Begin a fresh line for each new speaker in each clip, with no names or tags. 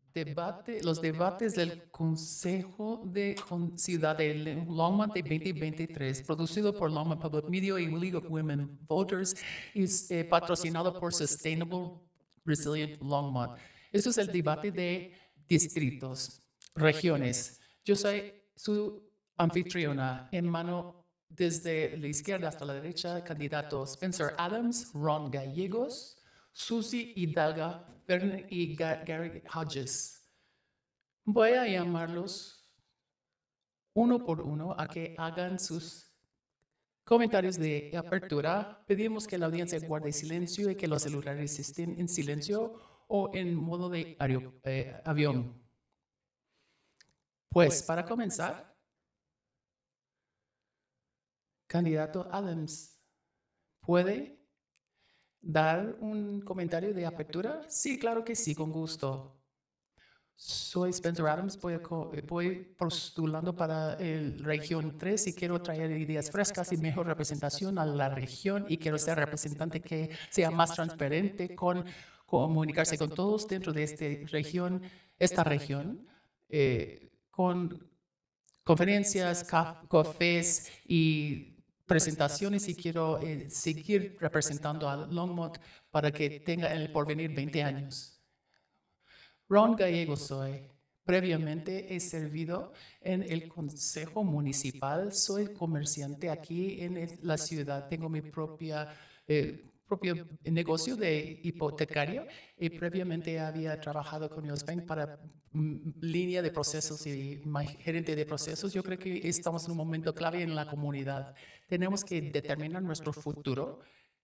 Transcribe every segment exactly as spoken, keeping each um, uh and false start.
debate, los debates del Consejo de Con- Ciudad de Longmont de veinte veintitrés, producido por Longmont Public Media y League of Women Voters y eh, patrocinado por Sustainable Resilient Longmont. Esto es el debate de distritos, regiones. Yo soy su anfitriona en mano desde la izquierda hasta la derecha, candidatos Spencer Adams, Ron Gallegos, Susie Hidalga Verne y Ga- Gary Hodges. Voy a llamarlos uno por uno a que hagan sus comentarios de apertura. Pedimos que la audiencia guarde silencio y que los celulares estén en silencio o en modo de ario- eh, avión. Pues para comenzar, candidato Adams, ¿puede dar un comentario de apertura? Sí, claro que sí, con gusto. Soy Spencer Adams, voy, a co- voy postulando para el región tres y quiero traer ideas frescas y mejor representación a la región y quiero ser representante que sea más transparente con comunicarse con todos dentro de esta región, esta región, eh, con conferencias, ca- cafés y presentaciones y quiero eh, seguir representando a Longmont para que tenga en el porvenir veinte años. Ron Gallego soy. Previamente he servido en el Consejo Municipal. Soy comerciante aquí en el- la ciudad. Tengo mi propia, eh, propio negocio de hipotecario y previamente había trabajado con U S Bank para mm, línea de procesos y ma- gerente de procesos. Yo creo que estamos en un momento clave en la comunidad. Tenemos que determinar nuestro futuro.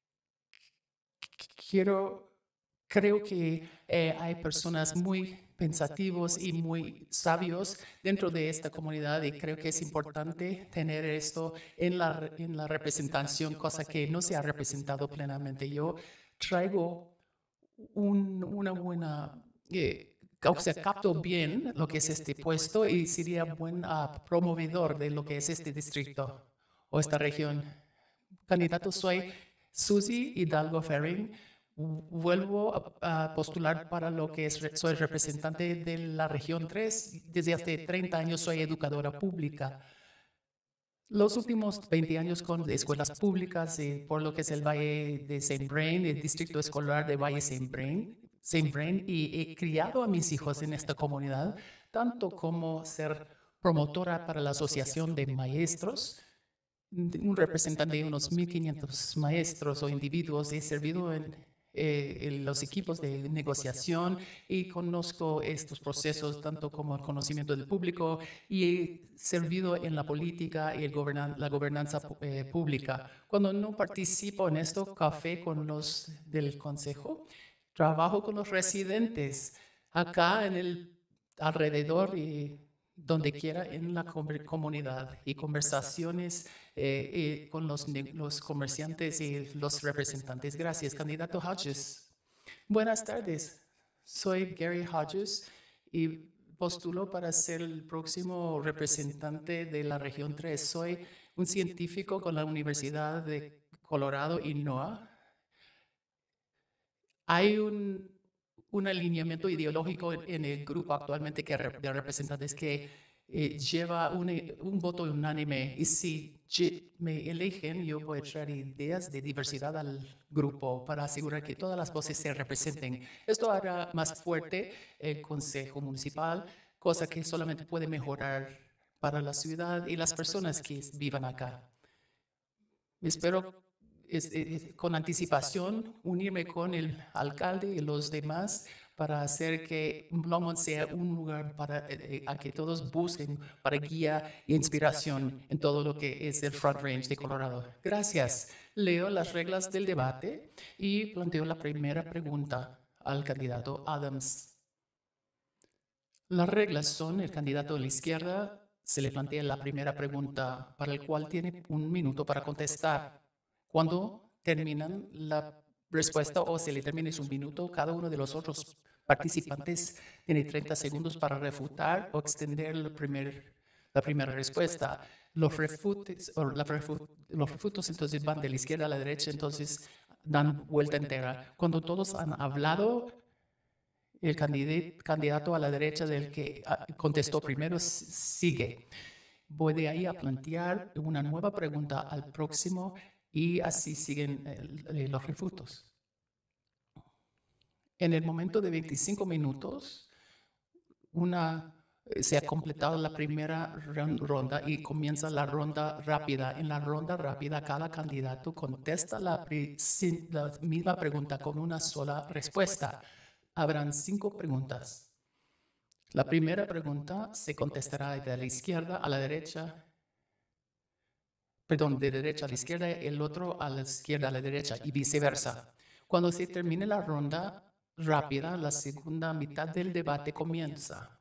Quiero Creo que eh, hay personas muy pensativos y muy sabios dentro de esta comunidad y creo que es importante tener esto en la, en la representación, cosa que no se ha representado plenamente. Yo traigo un- una buena, eh, o sea, capto bien lo que es este puesto y sería buen ah, promovedor de lo que es este distrito o esta región. Candidato soy Susie Hidalgo Ferring. Vuelvo a, a postular para lo que es, soy representante de la región tres. Desde hace treinta años soy educadora pública. Los últimos veinte años con escuelas públicas, eh, por lo que es el Valle de Saint Vrain, el distrito escolar de Valle Saint Vrain, Saint Vrain, y he criado a mis hijos en esta comunidad, tanto como ser promotora para la Asociación de Maestros, un representante de unos mil quinientos maestros o individuos. He servido en, eh, en los equipos de negociación y conozco estos procesos tanto como el conocimiento del público y he servido en la política y el gobernan la gobernanza eh, pública. Cuando no participo en esto, café con los del consejo, trabajo con los residentes acá en el alrededor y donde quiera en la comunidad y conversaciones eh, eh, con los, los comerciantes y los representantes. Gracias, candidato Hodges. Buenas tardes, soy Gary Hodges y postulo para ser el próximo representante de la región tres. Soy un científico con la Universidad de Colorado y N O A A. Hay un, un alineamiento ideológico en, en el grupo actualmente que re, de representantes que eh, lleva un, un voto unánime y si ye, me eligen yo voy a traer ideas de diversidad al grupo para asegurar que todas las voces se representen. Esto hará más fuerte el Consejo Municipal, cosa que solamente puede mejorar para la ciudad y las personas que vivan acá. Espero es, es, con anticipación unirme con el alcalde y los demás para hacer que Longmont sea un lugar para eh, a que todos busquen para guía e inspiración en todo lo que es el Front Range de Colorado. Gracias. Leo las reglas del debate y planteo la primera pregunta al candidato Adams. Las reglas son, el candidato de la izquierda se le plantea la primera pregunta para el cual tiene un minuto para contestar. Cuando terminan la respuesta o se le termine su minuto, cada uno de los otros participantes tiene treinta segundos para refutar o extender el primer, la primera respuesta. Los, refutes, o la refu, los refutos entonces van de la izquierda a la derecha, entonces dan vuelta entera. Cuando todos han hablado, El candid- candidato a la derecha del que ah, contestó primero s- sigue. Voy de ahí a plantear una nueva pregunta al próximo y así siguen eh, los refutos. En el momento de veinticinco minutos, una, eh, se ha completado la primera ron- ronda y comienza la ronda rápida. En la ronda rápida, cada candidato contesta la, pri- sin- la misma pregunta con una sola respuesta. Habrán cinco preguntas. La primera pregunta se contestará de la izquierda a la derecha, perdón, de derecha a la izquierda, el otro a la izquierda a la derecha y viceversa. Cuando se termine la ronda rápida, la segunda mitad del debate comienza.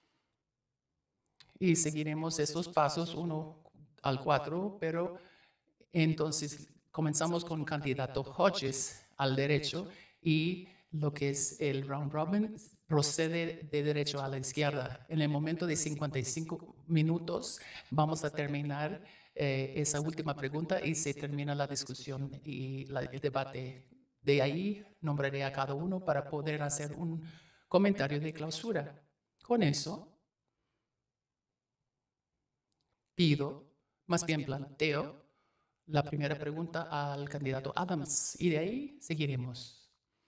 Y seguiremos esos pasos uno al cuatro, pero entonces comenzamos con el candidato Hodges al derecho y lo que es el round robin procede de derecho a la izquierda. En el momento de cincuenta y cinco minutos vamos a terminar eh, esa última pregunta y se termina la discusión y la- el debate. De ahí nombraré a cada uno para poder hacer un comentario de clausura. Con eso pido, más bien planteo, la primera pregunta al candidato Adams y de ahí seguiremos.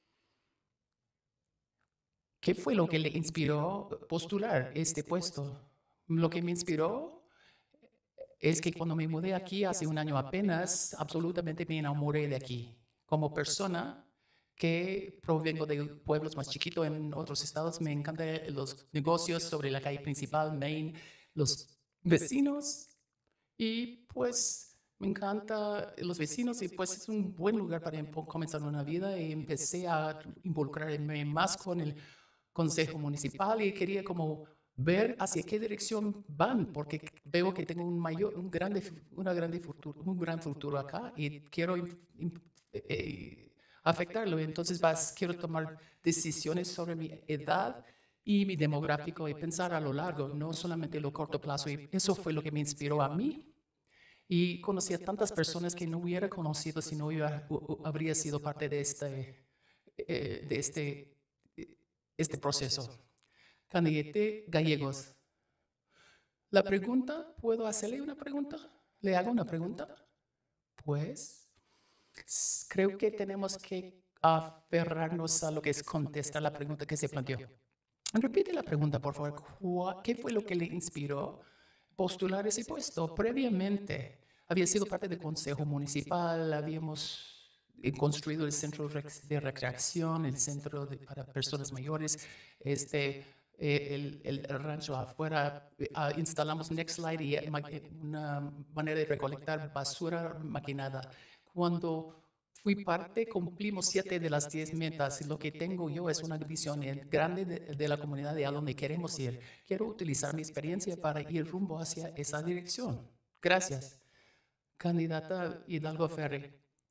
¿Qué fue lo que le inspiró postular este puesto? Lo que me inspiró es que cuando me mudé aquí hace un año apenas, absolutamente me enamoré de aquí. Como persona que provengo de pueblos más chiquitos en otros estados, me encantan los negocios sobre la calle principal, Main, los vecinos y pues me encanta los vecinos y pues es un buen lugar para empo- comenzar una vida y empecé a involucrarme más con el consejo municipal y quería como ver hacia qué dirección van porque veo que tengo un mayor, un grande, una grande futuro, un gran futuro acá y quiero in- in- eh, afectarlo. Entonces vas, quiero tomar decisiones sobre mi edad y mi demográfico y pensar a lo largo, no solamente a lo corto plazo. Y eso fue lo que me inspiró a mí. Y conocí a tantas personas que no hubiera conocido si no hubiera- u- u- habría sido parte de este, eh, de este, eh, este proceso. Candidato Gallegos. La pregunta, ¿puedo hacerle una pregunta? ¿Le hago una pregunta? Pues s- creo que tenemos que aferrarnos a lo que es contestar la pregunta que se planteó. Repite la pregunta, por favor. ¿Cuá- ¿Qué fue lo que le inspiró postular ese puesto? Previamente, había sido parte del Consejo Municipal, habíamos eh, construido el centro rec- de recreación, el centro de- para personas mayores, este, eh, el, el rancho afuera, eh, ah, instalamos Nextlight y eh, ma- eh, una manera de recolectar basura maquinada. Cuando fui parte, cumplimos siete de las diez metas y lo que tengo yo es una visión eh, grande de, de la comunidad de a donde queremos ir. Quiero utilizar mi experiencia para ir rumbo hacia esa dirección. Gracias. Candidata Hidalgo Ferri.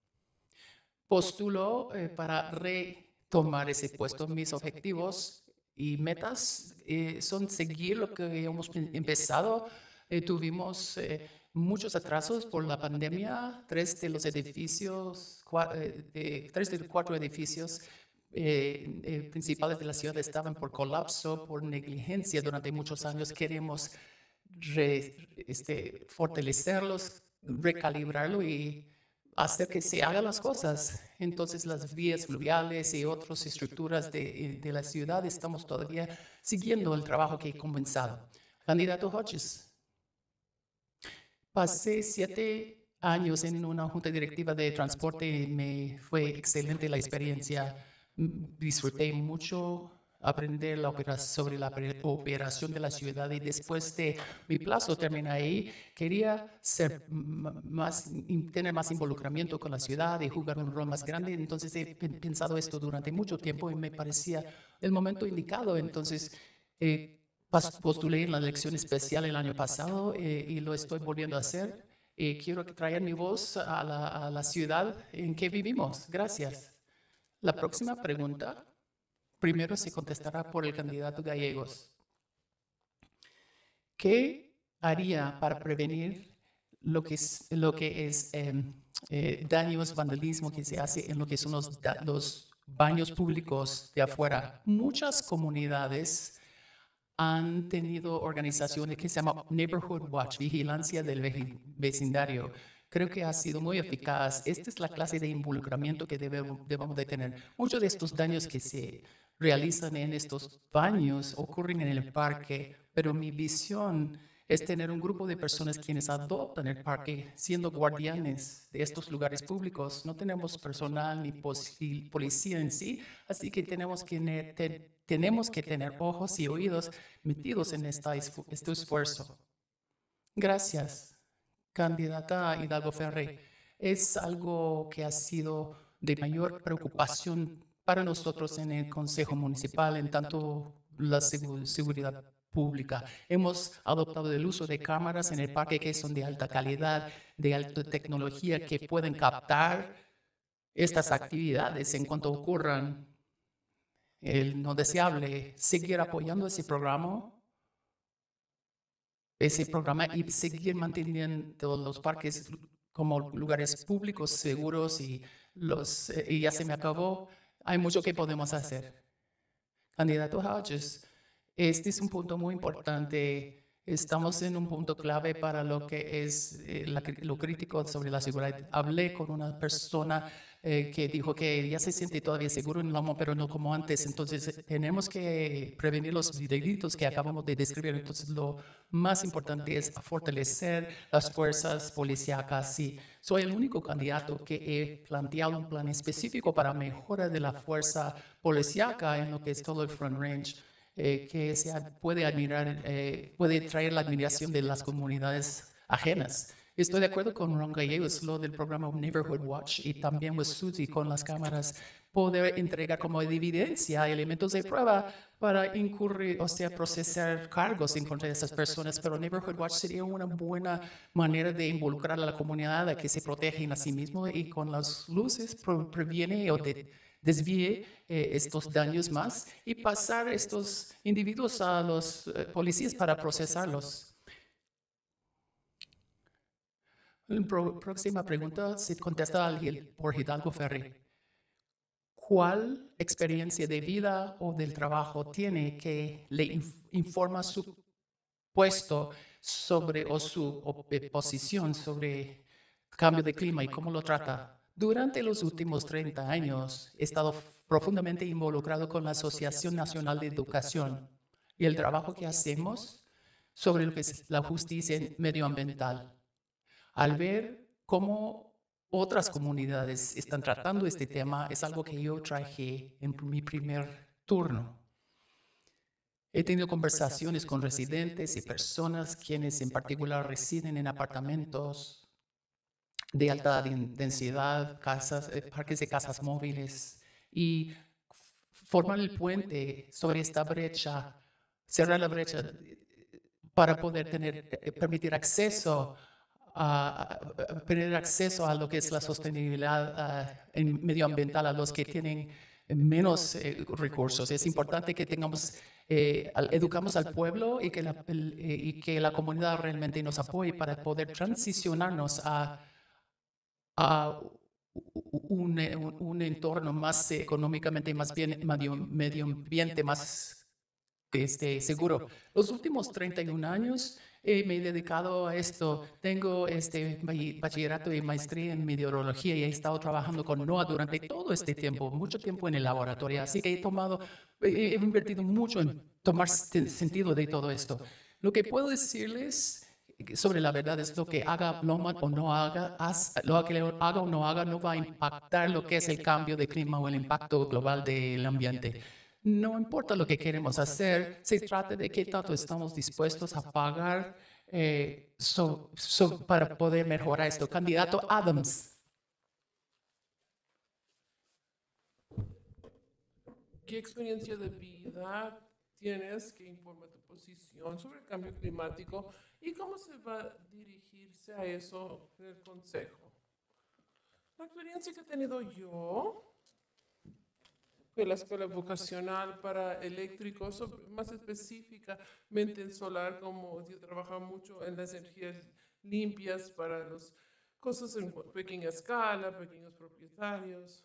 Postulo eh, para retomar ese puesto. Mis objetivos y metas eh, son seguir lo que hemos empezado. Eh, tuvimos eh, muchos atrasos por la pandemia. Tres de los edificios, cua- eh, de- tres de cuatro edificios eh, eh, principales de la ciudad estaban por colapso, por negligencia durante muchos años. Queremos re- este, fortalecerlos, recalibrarlo y hacer que se hagan las cosas. Entonces, las vías fluviales y otras estructuras de, de la ciudad estamos todavía siguiendo el trabajo que he comenzado. Candidato Hodges, pasé siete años en una junta directiva de transporte y me fue excelente la experiencia. Mm, Disfruté mucho aprender la opera- sobre la opera- operación de la ciudad y después de mi plazo terminar ahí, quería ser m- más, in- tener más involucramiento con la ciudad y jugar un rol más grande. Entonces he pen- pensado esto durante mucho tiempo y me parecía el momento indicado. Entonces, eh, pas- postulé en la elección especial el año pasado eh, y lo estoy volviendo a hacer. Y quiero traer mi voz a la, a la ciudad en que vivimos. Gracias. La próxima pregunta, primero se contestará por el candidato Gallegos. ¿Qué haría para prevenir lo que es, lo que es em, eh, daños, vandalismo que se hace en lo que son los, da- los baños públicos de afuera. Muchas comunidades han tenido organizaciones que se llaman Neighborhood Watch, vigilancia del vecindario. Creo que ha sido muy eficaz. Esta es la clase de involucramiento que debemos, debemos de tener. Muchos de estos daños que se realizan en estos baños ocurren en el parque, pero mi visión es tener un grupo de personas quienes adoptan el parque siendo guardianes de estos lugares públicos. No tenemos personal ni policía en sí, así que tenemos que, te, tenemos que tener ojos y oídos metidos en esta, este esfuerzo. Gracias, candidata Hidalgo Ferri. Es algo que ha sido de mayor preocupación para nosotros en el Consejo Municipal, en tanto la seguridad pública. Hemos adoptado el uso de cámaras en el parque que son de alta calidad, de alta tecnología, que pueden captar estas actividades en cuanto ocurran. El no deseable, seguir apoyando ese programa, ese programa y seguir manteniendo los parques como lugares públicos seguros y, los, eh, y ya se me acabó. Hay mucho que podemos hacer. Candidato Hodges, este es un punto muy importante. Estamos en un punto clave para lo que es eh, la, lo crítico sobre la seguridad. Hablé con una persona eh, que dijo que ya se siente todavía seguro en Lomo, pero no como antes. Entonces, tenemos que prevenir los delitos que acabamos de describir. Entonces, lo más importante es fortalecer las fuerzas policíacas. Sí, soy el único candidato que he planteado un plan específico para mejora de la fuerza policíaca en lo que es todo el Front Range. Eh, que se puede admirar, eh, puede traer la admiración de las comunidades ajenas. Estoy de acuerdo con Ron Gallegos, lo del programa Neighborhood Watch y también with Suzy con las cámaras, poder entregar como evidencia elementos de prueba para incurrir, o sea, procesar cargos en contra de esas personas. Pero Neighborhood Watch sería una buena manera de involucrar a la comunidad a que se protejan a sí mismos y con las luces previene o de desvíe eh, estos daños más y pasar estos individuos a los eh, policías para procesarlos. La pro próxima pregunta se contesta por Hidalgo Ferri. ¿Cuál experiencia de vida o del trabajo tiene que le inf informa su puesto sobre o su o, eh, posición sobre cambio de clima y cómo lo trata? Durante los últimos treinta años he estado profundamente involucrado con la Asociación Nacional de Educación y el trabajo que hacemos sobre lo que es la justicia medioambiental. Al ver cómo otras comunidades están tratando este tema, es algo que yo traje en mi primer turno. He tenido conversaciones con residentes y personas quienes en particular residen en apartamentos de alta densidad, casas, eh, parques de casas móviles y formar el puente sobre esta brecha, cerrar la brecha para poder tener, eh, permitir acceso a, a tener acceso a lo que es la sostenibilidad uh, en medioambiental a los que tienen menos eh, recursos. Es importante que tengamos, eh, al, educamos al pueblo y que, la, el, eh, y que la comunidad realmente nos apoye para poder transicionarnos a, a un, un, un entorno más económicamente, más bien medio, medio ambiente, más este, seguro. Los últimos treinta y un años eh, me he dedicado a esto. Tengo este bachillerato y maestría en meteorología y he estado trabajando con NOAA durante todo este tiempo, mucho tiempo en el laboratorio. Así que he tomado, he, he invertido mucho en tomar sentido de todo esto. Lo que puedo decirles sobre la verdad es lo que haga Loma o no haga, haz, lo que haga o no haga no va a impactar lo que es el cambio de clima o el impacto global del ambiente. No importa lo que queremos hacer, se trata de qué tanto estamos dispuestos a pagar eh, so, so, para poder mejorar esto. Candidato Adams.
¿Qué experiencia de vida tienes que informa tu posición sobre el cambio climático y cómo se va a dirigirse a eso en el Consejo? La experiencia que he tenido yo fue la escuela vocacional para eléctricos, más específicamente en solar, como yo trabajaba mucho en las energías limpias para las cosas en pequeña escala, pequeños propietarios.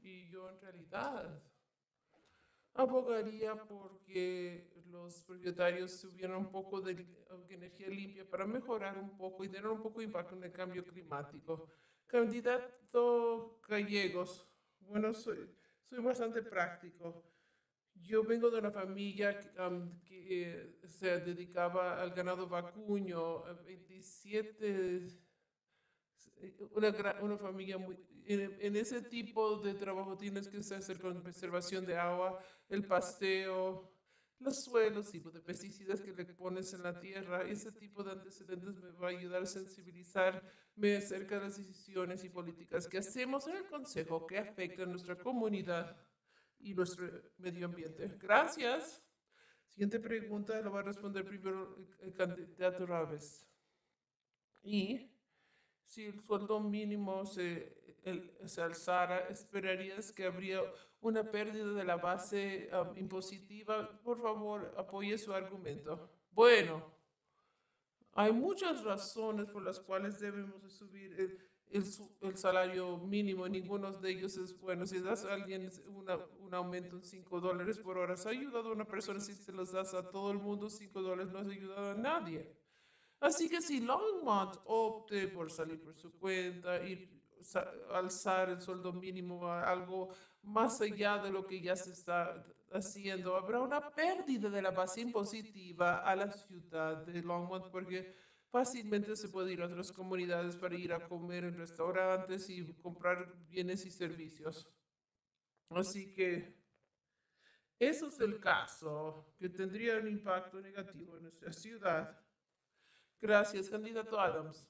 Y yo en realidad abogaría porque los propietarios tuvieran un poco de energía limpia para mejorar un poco y tener un poco de impacto en el cambio climático. Candidato Gallegos, bueno, soy, soy bastante práctico. Yo vengo de una familia que, um, que eh, se dedicaba al ganado vacuno, eh, veintisiete, una, gra- una familia muy... En, en ese tipo de trabajo tienes que hacer con conservación de agua, el pasteo, los suelos, tipo de pesticidas que le pones en la tierra. Ese tipo de antecedentes me va a ayudar a sensibilizarme acerca de las decisiones y políticas que hacemos en el Consejo que afectan a nuestra comunidad y nuestro medio ambiente. Gracias. Siguiente pregunta la va a responder primero el, el candidato Raves. Y si el sueldo mínimo se, el, se alzara, ¿esperarías que habría una pérdida de la base um, impositiva? Por favor, apoye su argumento. Bueno, hay muchas razones por las cuales debemos de subir el, el, el salario mínimo. Ninguno de ellos es bueno. Si das a alguien una, un aumento en cinco dólares por hora, ¿has ayudado a una persona? Si se los das a todo el mundo cinco dólares, no has ayudado a nadie. Así que si Longmont opte por salir por su cuenta y alzar el sueldo mínimo a algo más allá de lo que ya se está haciendo, habrá una pérdida de la base impositiva a la ciudad de Longmont porque fácilmente se puede ir a otras comunidades para ir a comer en restaurantes y comprar bienes y servicios. Así que eso es el caso que tendría un impacto negativo en nuestra ciudad. Gracias, candidato Adams.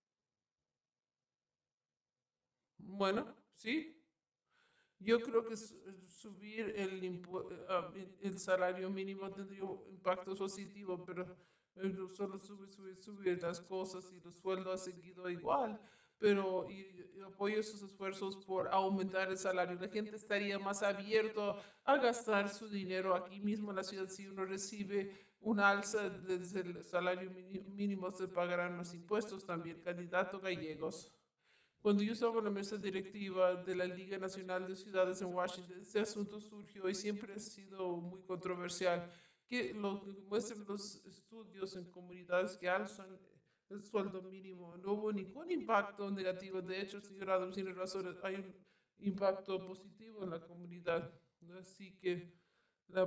Bueno, sí. Yo creo que subir el, el salario mínimo tendría un impacto positivo, pero solo sube, sube, sube las cosas y los sueldos han seguido igual. Pero y, y apoyo esos esfuerzos por aumentar el salario. La gente estaría más abierto a gastar su dinero aquí mismo en la ciudad. Si uno recibe un alza desde el salario mínimo, se pagarán los impuestos también. Candidato Gallegos. Cuando yo estaba en la mesa directiva de la Liga Nacional de Ciudades en Washington, este asunto surgió y siempre ha sido muy controversial. Que lo que muestran los estudios en comunidades que alzan el sueldo mínimo, no hubo ningún impacto negativo. De hecho, señor Adams tiene razón, hay un impacto positivo en la comunidad. Así que la,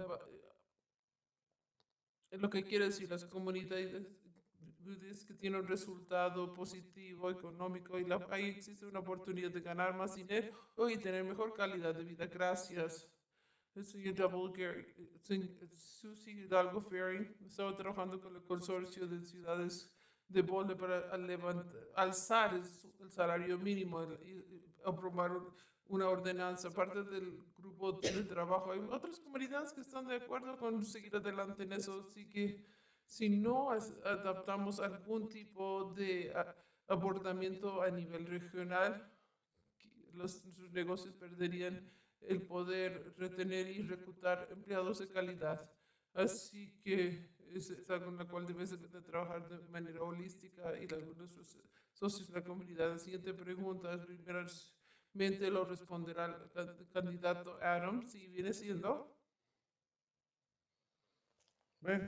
lo que quiere decir las comunidades que tiene un resultado positivo económico y la, ahí existe una oportunidad de ganar más dinero y tener mejor calidad de vida. Gracias. El señor Double Gary, Susie Hidalgo Ferry, estaba trabajando con el consorcio de ciudades de Boulder para levantar, alzar el, el salario mínimo y aprobar una ordenanza. Aparte del grupo de trabajo, hay otras comunidades que están de acuerdo con seguir adelante en eso, así que si no adaptamos algún tipo de abordamiento a nivel regional, los, los negocios perderían el poder retener y reclutar empleados de calidad. Así que es, es algo en la cual debes de, de trabajar de manera holística y la, nuestros socios de la comunidad. La siguiente pregunta, primeramente lo responderá el candidato Adams, si viene siendo. Bueno.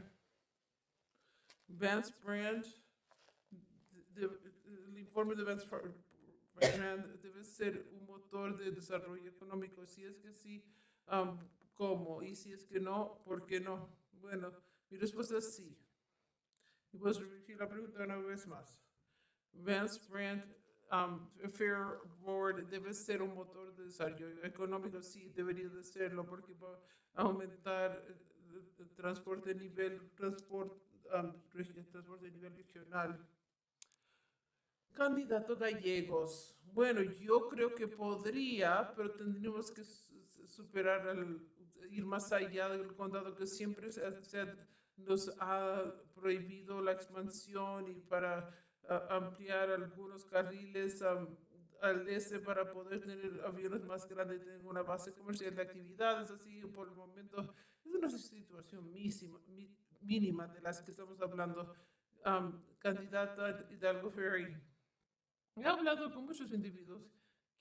Vance Brand, de, de, el informe de Vance Brand debe ser un motor de desarrollo económico. Si es que sí, um, ¿cómo? Y si es que no, ¿por qué no? Bueno, mi respuesta es sí. Y puedo repetir la pregunta una vez más. Vance Brand um, Fair Board debe ser un motor de desarrollo económico. Sí, debería de serlo porque va a aumentar el, el transporte a nivel transporte Um, transporte a nivel regional. Candidato Gallegos. Bueno, yo creo que podría, pero tendríamos que superar, el, ir más allá del condado que siempre se, se nos ha prohibido la expansión y para uh, ampliar algunos carriles um, al este para poder tener aviones más grandes, tener una base comercial de actividades. Así, por el momento, es una situación mísima, mínima de las que estamos hablando. Um, candidata Hidalgo Ferry. He hablado con muchos individuos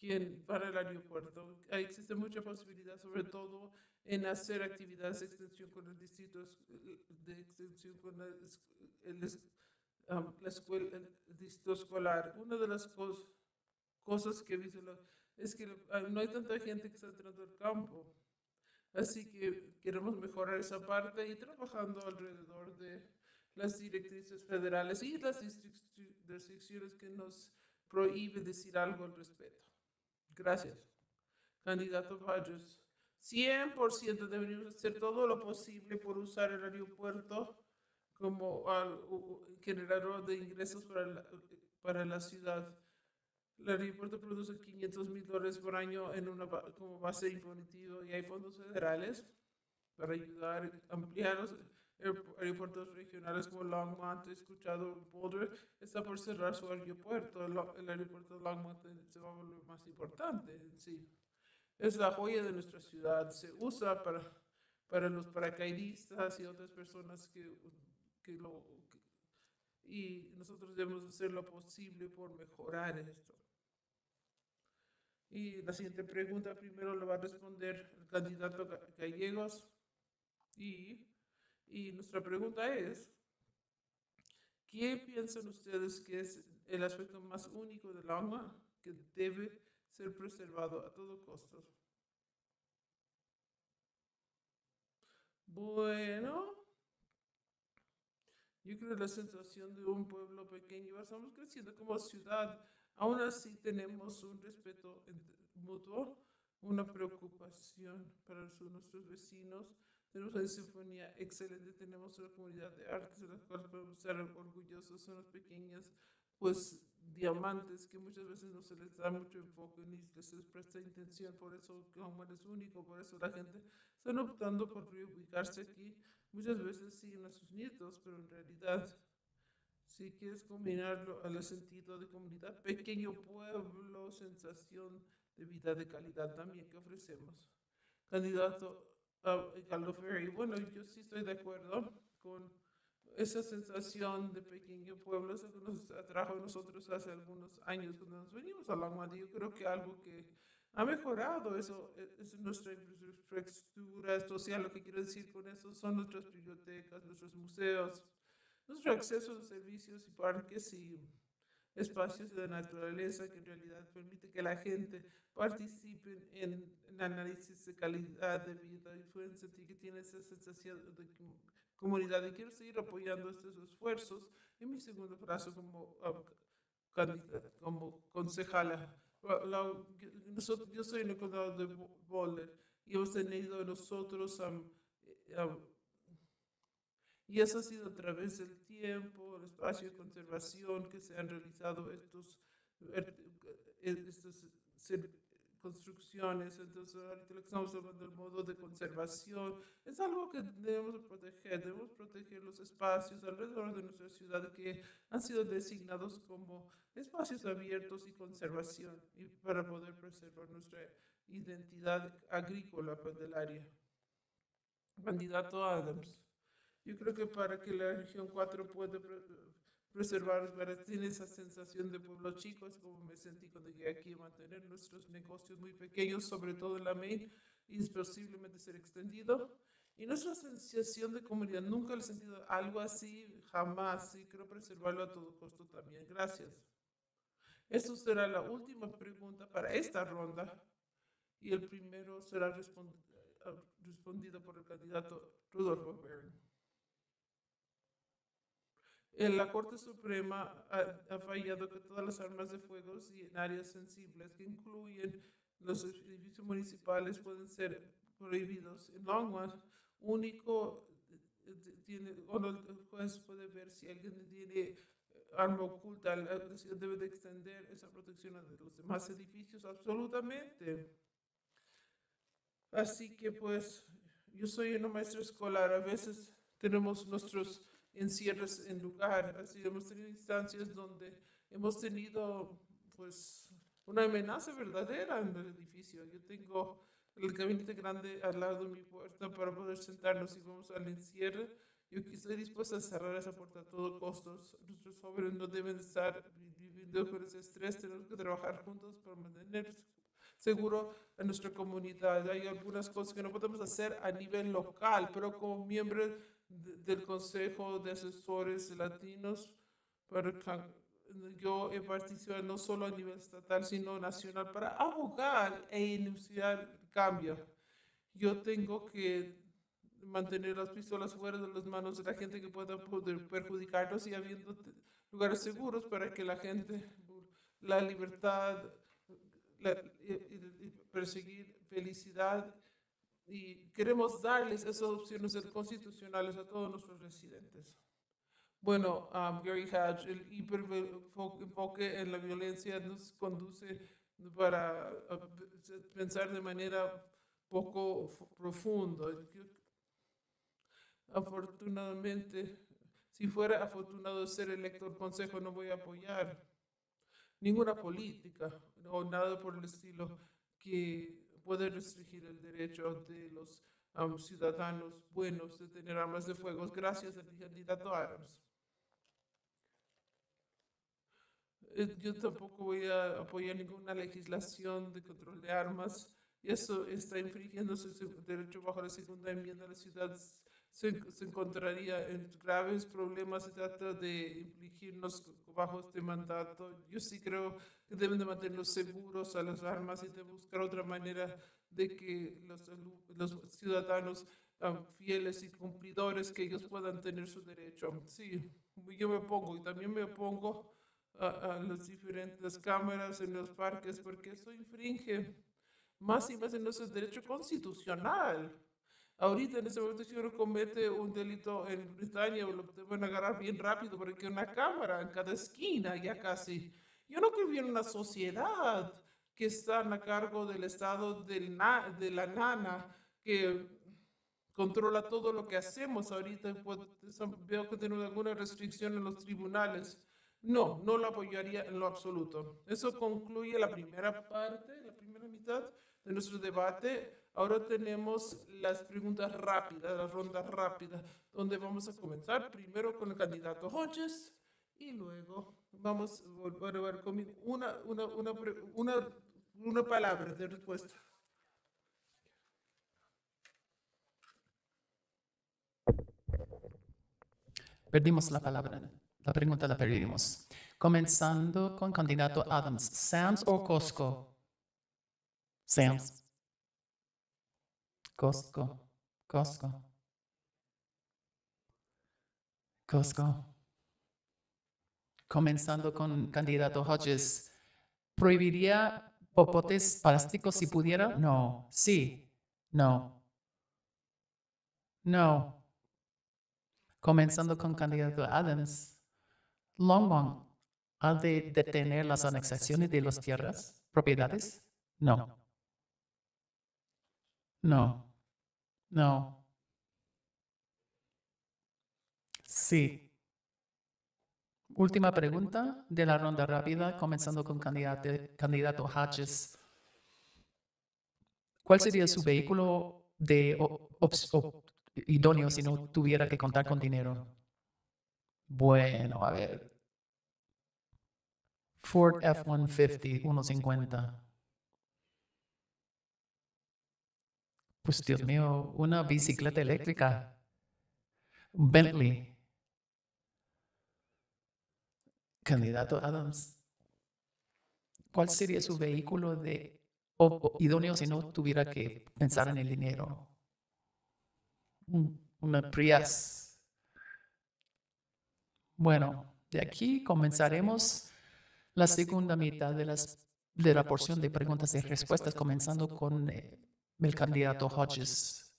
quien para el aeropuerto. Ahí existe mucha posibilidad, sobre todo en hacer actividades de extensión con el distrito de extensión con la, el, um, la escuela, el distrito escolar. Una de las cos, cosas que he visto es que uh, no hay tanta gente que está entrando al campo. Así que queremos mejorar esa parte y trabajando alrededor de las directrices federales y las restricciones que nos prohíben decir algo al respecto. Gracias. Candidato Hodges. cien por ciento deberíamos hacer todo lo posible por usar el aeropuerto como uh, generador de ingresos para la, para la ciudad. El aeropuerto produce quinientos mil dólares por año en una, como base impositiva y hay fondos federales para ayudar a ampliar los aeropuertos regionales como Longmont. He escuchado Boulder está por cerrar su aeropuerto. El, el aeropuerto de Longmont se va a volver más importante. Sí. Es la joya de nuestra ciudad. Se usa para, para los paracaidistas y otras personas que, que lo... Que, y nosotros debemos hacer lo posible por mejorar esto. Y la siguiente pregunta primero lo va a responder el candidato Gallegos. Y, y nuestra pregunta es, ¿qué piensan ustedes que es el aspecto más único del agua que debe ser preservado a todo costo? Bueno, yo creo que la sensación de un pueblo pequeño, estamos creciendo como ciudad, aún así tenemos un respeto mutuo, una preocupación para nuestros vecinos. Tenemos una sinfonía excelente, tenemos una comunidad de artes de la cual podemos estar orgullosos, son las pequeñas, pues, diamantes que muchas veces no se les da mucho enfoque ni se les presta intención, por eso Longmont es único, por eso la gente está optando por reubicarse aquí. Muchas veces siguen a sus nietos, pero en realidad, si quieres combinarlo al sentido de comunidad, pequeño pueblo, sensación de vida de calidad también que ofrecemos. Candidato Uh, Caldo Ferry. Bueno, yo sí estoy de acuerdo con esa sensación de pequeño pueblo, eso que nos atrajo a nosotros hace algunos años cuando nos venimos a Longmont. Yo creo que algo que ha mejorado eso es nuestra infraestructura social. Lo que quiero decir con eso son nuestras bibliotecas, nuestros museos, nuestro acceso a servicios y parques y espacios de naturaleza que en realidad permite que la gente participe en, en análisis de calidad de vida y pueden sentir que tiene esa sensación de comunidad. Y quiero seguir apoyando estos esfuerzos en mi segundo plazo como, uh, como concejala. La, nosotros, yo soy en el condado de Boulder y hemos tenido nosotros um, um, y eso ha sido a través del tiempo, el espacio de conservación que se han realizado estos, estas construcciones. Entonces, ahorita lo que estamos hablando del modo de conservación es algo que debemos proteger. Debemos proteger los espacios alrededor de nuestra ciudad que han sido designados como espacios abiertos y conservación y para poder preservar nuestra identidad agrícola del área. Candidato Adams. Yo creo que para que la región cuatro pueda preservar, tiene esa sensación de pueblo chico, es como me sentí cuando llegué aquí a mantener nuestros negocios muy pequeños, sobre todo en la Main, y posiblemente ser extendido. Y nuestra sensación de comunidad, nunca he sentido algo así, jamás, y quiero preservarlo a todo costo también. Gracias. Esto será la última pregunta para esta ronda, y el primero será respond respondido por el candidato Rudolfo Barron. La Corte Suprema ha, ha fallado que todas las armas de fuego y en áreas sensibles que incluyen los edificios municipales pueden ser prohibidos. En Longmont, único tiene, o el juez puede ver si alguien tiene arma oculta, la ciudad debe de extender esa protección a los demás edificios, absolutamente. Así que pues, yo soy una maestra escolar, a veces tenemos nuestros encierros en lugar, así hemos tenido instancias donde hemos tenido pues una amenaza verdadera en el edificio. Yo tengo el gabinete grande al lado de mi puerta para poder sentarnos y vamos al encierro Yo estoy dispuesta a cerrar esa puerta a todo costo. Nuestros jóvenes no deben estar viviendo con ese estrés. Tenemos que trabajar juntos para mantener seguro a nuestra comunidad. Hay algunas cosas que no podemos hacer a nivel local, pero como miembro de, del Consejo de Asesores Latinos, para, yo he participado no solo a nivel estatal, sino nacional, para abogar e iniciar cambio. Yo tengo que mantener las pistolas fuera de las manos de la gente que pueda poder perjudicarlos y habiendo lugares seguros para que la gente, la libertad, la, y, y perseguir felicidad, y queremos darles esas opciones constitucionales a todos nuestros residentes. Bueno, um, Gary Hatch, el hiperenfoque en la violencia nos conduce para uh, pensar de manera poco profunda. Afortunadamente, si fuera afortunado ser electo al consejo, no voy a apoyar ninguna política o nada por el estilo que puede restringir el derecho de los um, ciudadanos buenos de tener armas de fuego. Gracias al candidato Adams. Yo tampoco voy a apoyar ninguna legislación de control de armas, y eso está infringiendo su derecho bajo la segunda enmienda. La ciudad se, se encontraría en graves problemas. Se trata de infligirnos bajo este mandato. Yo sí creo que deben de mantenernos seguros a las armas y de buscar otra manera de que los, los ciudadanos um, fieles y cumplidores, que ellos puedan tener su derecho. Sí, yo me opongo, y también me opongo a, a las diferentes cámaras en los parques, porque eso infringe más y más en nuestro derecho constitucional. Ahorita en ese momento, si uno comete un delito en Britania, lo deben agarrar bien rápido porque hay una cámara en cada esquina ya casi. Yo no creo en una sociedad que está a cargo del estado del na, de la nana, que controla todo lo que hacemos ahorita. Veo que tenemos alguna restricción en los tribunales. No, no lo apoyaría en lo absoluto. Eso concluye la primera parte, la primera mitad de nuestro debate. Ahora tenemos las preguntas rápidas, la ronda rápida, donde vamos a comenzar primero con el candidato Hodges y luego vamos a volver a ver conmigo una, una, una, una, una palabra de respuesta.
Perdimos la palabra. La pregunta la perdimos. Comenzando con candidato Adams. ¿Sams o Costco? Sams. Costco. Costco. Costco. Comenzando con candidato Hodges. ¿Prohibiría popotes plásticos si pudiera? No. Sí. No. No. Comenzando con candidato Adams. Longmont, ¿ha de detener las anexaciones de las tierras, propiedades? No. No. No. Sí. Última pregunta de la ronda rápida, comenzando con candidato, candidato Hodges. ¿Cuál sería su vehículo de idóneo si no tuviera que contar con dinero? Bueno, a ver. Ford F ciento cincuenta, ciento cincuenta. Pues Dios mío, una bicicleta eléctrica. Un Bentley. Candidato Adams. ¿Cuál sería su vehículo de idóneo si no tuviera que pensar en el dinero? Una Prius. Bueno, de aquí comenzaremos la segunda mitad de, las, de la porción de preguntas y respuestas, comenzando con eh, el candidato Hodges.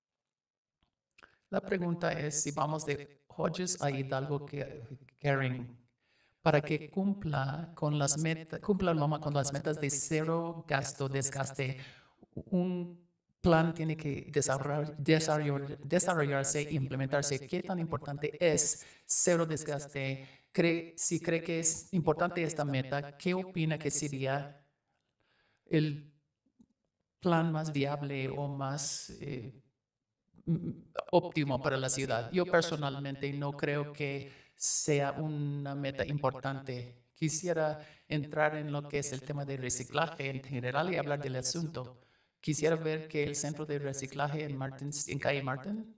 La pregunta es si vamos de Hodges a Hidalgo Caring para que cumpla con las metas, cumpla con las metas de cero gasto, desgaste. Un plan tiene que desarrollar, desarrollar, desarrollarse e implementarse. ¿Qué tan importante es cero desgaste? Cree, si cree que es importante esta meta, ¿qué opina que sería el plan más viable o más eh, mm, óptimo para la ciudad. Yo personalmente no creo que sea una meta importante. Quisiera entrar en lo que es el tema de reciclaje en general y hablar del asunto. Quisiera ver que el centro de reciclaje en, Martins, en calle Martin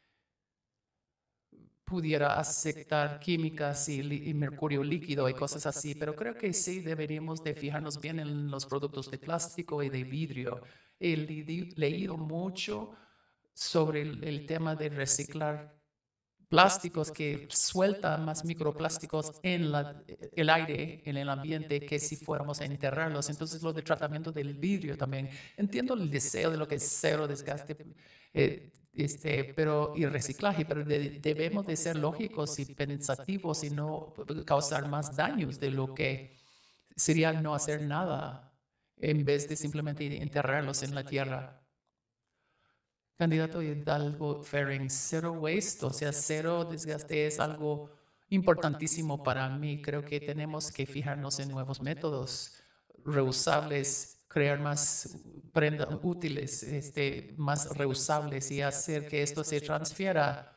pudiera aceptar químicas y, y, mercurio líquido y cosas así, pero creo que sí deberíamos de fijarnos bien en los productos de plástico y de vidrio. He leído mucho sobre el, el tema de reciclar plásticos que sueltan más microplásticos en la, el aire, en el ambiente, que si fuéramos a enterrarlos. Entonces, lo de tratamiento del vidrio también. Entiendo el deseo de lo que es cero desgaste, eh, este, pero, y reciclaje, pero de, debemos de ser lógicos y pensativos y no causar más daños de lo que sería no hacer nada en vez de simplemente enterrarlos en la tierra. Candidato Hidalgo Ferring, zero waste, o sea, cero desgaste es algo importantísimo para mí. Creo que tenemos que fijarnos en nuevos métodos reusables, crear más prendas útiles, este, más reusables y hacer que esto se transfiera.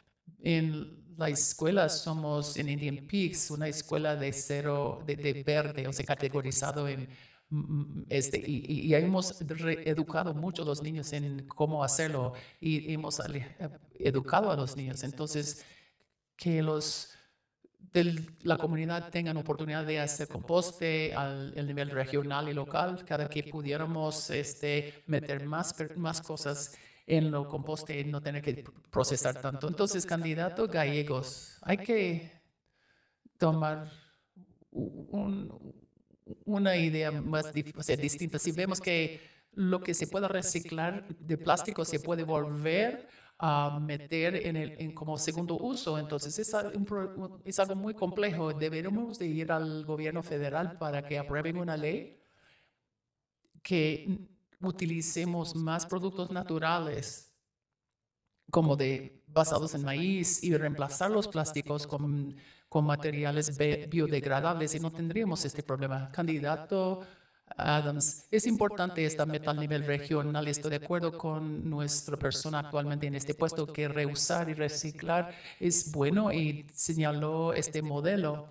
En la escuela somos en Indian Peaks, una escuela de cero, de, de verde, o sea, categorizado en este, y, y hemos educado mucho a los niños en cómo hacerlo y hemos educado a los niños. Entonces, que los de la comunidad tengan oportunidad de hacer composte al el nivel regional y local, cada que pudiéramos este, meter más, más cosas en lo composte y no tener que procesar tanto. Entonces, candidato Gallegos, hay que tomar un, una idea más o sea, distinta. Si vemos que lo que se pueda reciclar de plástico se puede volver a meter en, el, en como segundo uso, entonces es, un, es algo muy complejo. Deberíamos de ir al gobierno federal para que aprueben una ley que utilicemos más productos naturales como de basados en maíz y reemplazar los plásticos con, con materiales biodegradables y no tendríamos este problema. Candidato Adams, es importante esta meta a nivel regional. Estoy de acuerdo con nuestra persona actualmente en este puesto que reusar y reciclar es bueno y señaló este modelo.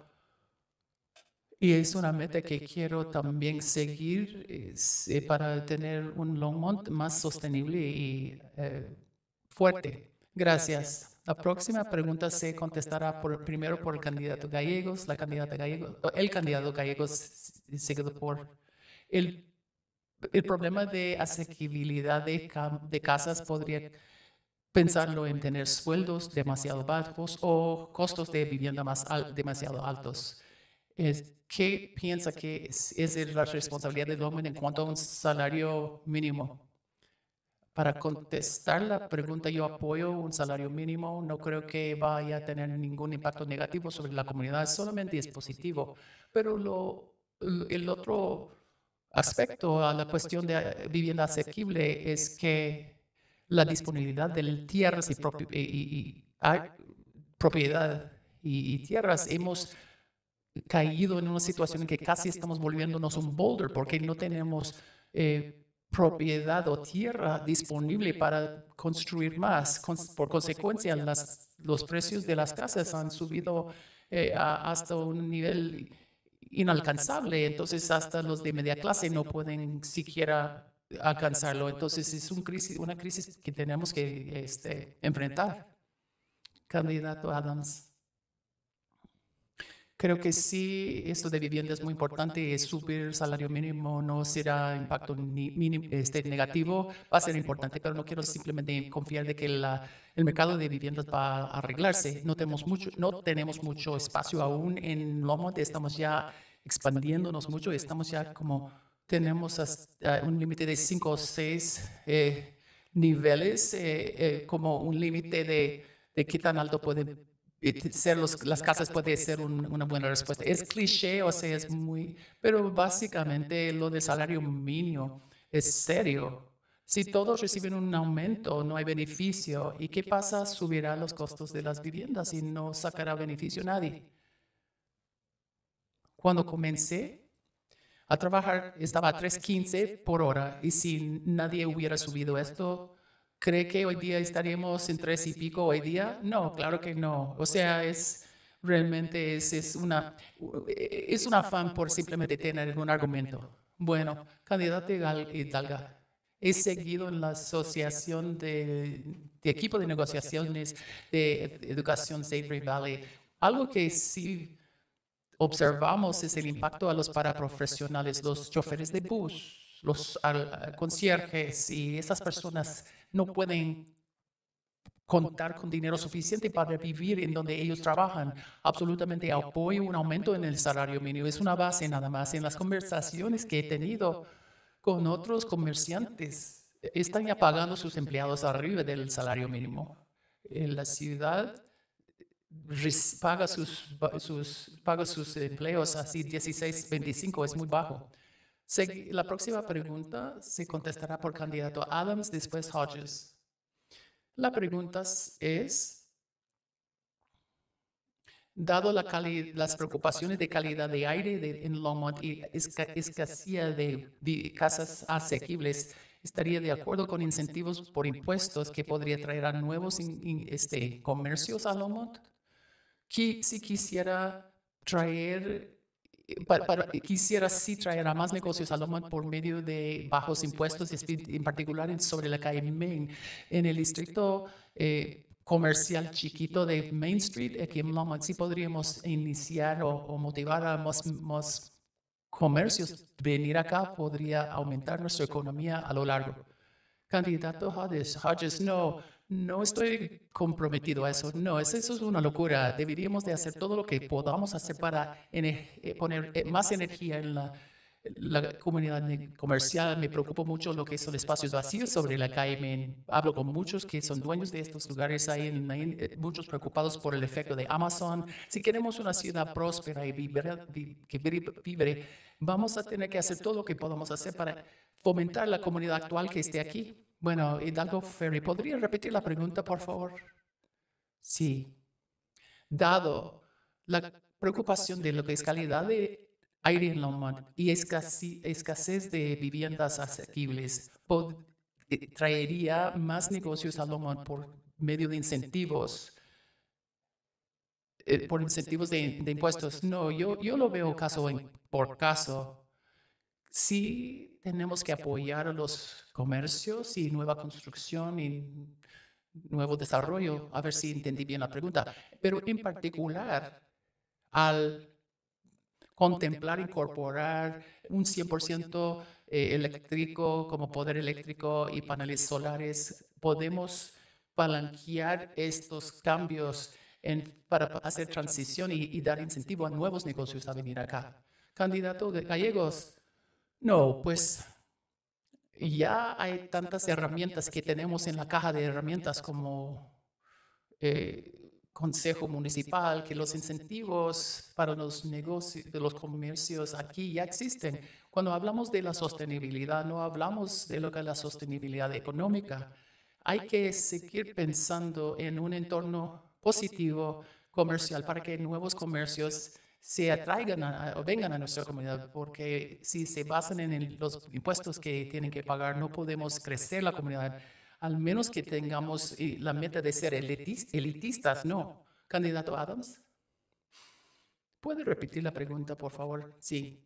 Y es una meta que quiero también seguir es, eh, para tener un Longmont más sostenible y eh, fuerte. Gracias. La próxima pregunta se contestará por, primero por el candidato Gallegos, la candidata Gallegos, el candidato Gallegos, seguido por el, el problema de asequibilidad de, de casas. Podría pensarlo en tener sueldos demasiado bajos o costos de vivienda más al, demasiado altos. Es, ¿Qué piensa que es, es la responsabilidad del hombre en cuanto a un salario mínimo? Para contestar la pregunta, yo apoyo un salario mínimo. No creo que vaya a tener ningún impacto negativo sobre la comunidad, solamente es positivo. Pero lo, el otro aspecto a la cuestión de vivienda asequible es que la disponibilidad de tierras y, propi y, y, y propiedad y, y tierras hemos caído en una situación en que casi estamos volviéndonos un boulder porque no tenemos eh, propiedad o tierra disponible para construir más. Con, por consecuencia, las, los precios de las casas han subido eh, a, hasta un nivel inalcanzable. Entonces, hasta los de media clase no pueden siquiera alcanzarlo. Entonces, es un crisis, una crisis que tenemos que este, enfrentar. Candidato Adams. Creo que sí, esto de vivienda es muy importante. Subir el salario mínimo no será impacto ni, mínimo, este, negativo, va a ser importante, pero no quiero simplemente confiar de que la, el mercado de viviendas va a arreglarse. No tenemos mucho, no tenemos mucho espacio aún en Longmont, estamos ya expandiéndonos mucho, estamos ya como, tenemos hasta un límite de cinco o seis eh, niveles, eh, eh, como un límite de, de qué tan alto puede ser los, las casas puede ser un, una buena respuesta. Es cliché, o sea, es muy, pero básicamente lo del salario mínimo es serio. Si todos reciben un aumento, no hay beneficio. ¿Y qué pasa? Subirá los costos de las viviendas y no sacará beneficio a nadie. Cuando comencé a trabajar, estaba a tres quince por hora y si nadie hubiera subido esto, ¿Cree que hoy día estaríamos en tres y pico hoy día? No, claro que no. O sea, es realmente es, es una es un afán por simplemente tener un argumento. Bueno, candidato Hidalga, he seguido en la asociación de, de equipo de negociaciones de educación Savory Valley. Algo que sí observamos es el impacto a los paraprofesionales, los choferes de bus, los al, concierges y esas personas no pueden contar con dinero suficiente para vivir en donde ellos trabajan. Absolutamente apoyo un aumento en el salario mínimo. Es una base nada más. En las conversaciones que he tenido con otros comerciantes, están ya pagando sus empleados arriba del salario mínimo. En la ciudad paga sus, sus, paga sus empleos así dieciséis, veinticinco, es muy bajo. La próxima pregunta se contestará por candidato Adams, después Hodges. La pregunta es, dado la las preocupaciones de calidad de aire de, en Longmont y esca escasez de, de casas asequibles, ¿estaría de acuerdo con incentivos por impuestos que podría traer a nuevos in, in, este, comercios a Longmont? Que, si quisiera traer, para, para, quisiera sí traer a más negocios a Longmont por medio de bajos impuestos, en particular sobre la calle Main, en el distrito eh, comercial chiquito de Main Street, aquí en Longmont, sí podríamos iniciar o, o motivar a más, más comercios. Venir acá podría aumentar nuestra economía a lo largo. Candidato Hodges, Hodges, no, no estoy comprometido a eso. No, eso, eso es una locura. Deberíamos de hacer todo lo que podamos hacer para eh, poner eh, más energía en la, la comunidad comercial. Me preocupa mucho lo que son espacios vacíos sobre la calle. Me hablo con muchos que son dueños de estos lugares. Hay, en, hay muchos preocupados por el efecto de Amazon. Si queremos una ciudad próspera y vibre, que vibre, vamos a tener que hacer todo lo que podamos hacer para fomentar la comunidad actual que esté aquí. Bueno, Hidalgo Ferry, ¿podría repetir la pregunta, por favor? Sí. Dado la preocupación de lo que es calidad de aire en Longmont y escasez de viviendas asequibles, traería más negocios a Longmont por medio de incentivos, eh, por incentivos de, de impuestos. No, yo, yo lo veo caso en, por caso. Sí tenemos que apoyar a los comercios y nueva construcción y nuevo desarrollo. A ver si entendí bien la pregunta. Pero en particular, al contemplar incorporar un cien por ciento eh, eléctrico como poder eléctrico y paneles solares, podemos palanquear estos cambios en, para hacer transición y, y dar incentivo a nuevos negocios a venir acá. Candidato de Gallegos. No, pues ya hay tantas herramientas que tenemos en la caja de herramientas como eh, Consejo Municipal, que los incentivos para los negocios, de los comercios aquí ya existen. Cuando hablamos de la sostenibilidad, no hablamos de lo que es la sostenibilidad económica. Hay que seguir pensando en un entorno positivo comercial para que nuevos comercios se atraigan a, o vengan a nuestra comunidad, porque si se basan en el, los impuestos que tienen que pagar, no podemos crecer la comunidad, al menos que tengamos la meta de ser elitistas, ¿no? Candidato Adams. ¿Puede repetir la pregunta, por favor? Sí.